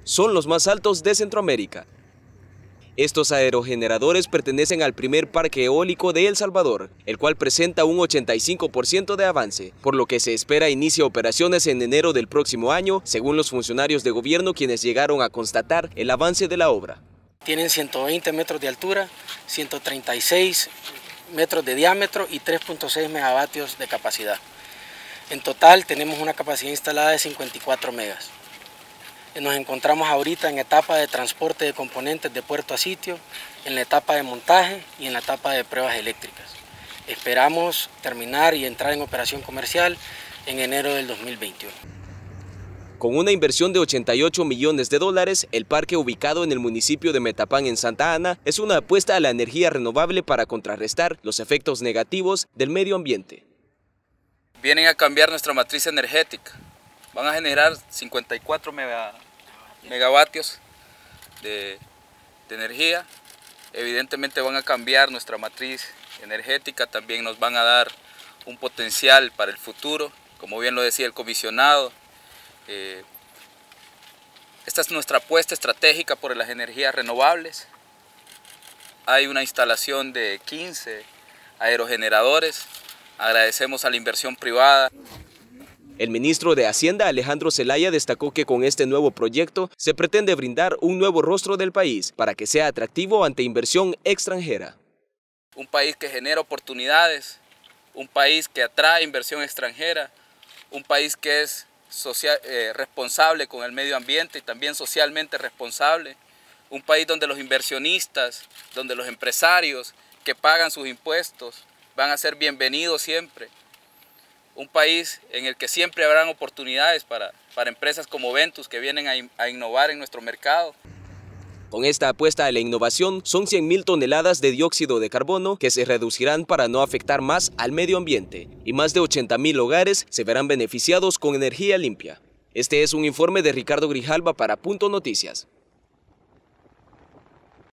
son los más altos de Centroamérica. Estos aerogeneradores pertenecen al primer parque eólico de El Salvador, el cual presenta un 85% de avance, por lo que se espera inicie operaciones en enero del próximo año, según los funcionarios de gobierno quienes llegaron a constatar el avance de la obra. Tienen 120 metros de altura, 136 metros de diámetro y 3.6 megavatios de capacidad. En total tenemos una capacidad instalada de 54 megas. Nos encontramos ahorita en etapa de transporte de componentes de puerto a sitio, en la etapa de montaje y en la etapa de pruebas eléctricas. Esperamos terminar y entrar en operación comercial en enero del 2021. Con una inversión de $88 millones, el parque ubicado en el municipio de Metapán en Santa Ana es una apuesta a la energía renovable para contrarrestar los efectos negativos del medio ambiente. Vienen a cambiar nuestra matriz energética. Van a generar 54 megavatios de energía. Evidentemente van a cambiar nuestra matriz energética, también nos van a dar un potencial para el futuro, como bien lo decía el comisionado. Esta es nuestra apuesta estratégica por las energías renovables. Hay una instalación de 15 aerogeneradores. Agradecemos a la inversión privada. El ministro de Hacienda, Alejandro Zelaya, destacó que con este nuevo proyecto se pretende brindar un nuevo rostro del país para que sea atractivo ante inversión extranjera. Un país que genera oportunidades, un país que atrae inversión extranjera, un país que es responsable con el medio ambiente y también socialmente responsable, un país donde los inversionistas, donde los empresarios que pagan sus impuestos van a ser bienvenidos siempre. Un país en el que siempre habrán oportunidades para empresas como Ventus que vienen a innovar en nuestro mercado. Con esta apuesta a la innovación, son 100.000 toneladas de dióxido de carbono que se reducirán para no afectar más al medio ambiente, y más de 80.000 hogares se verán beneficiados con energía limpia. Este es un informe de Ricardo Grijalva para Punto Noticias.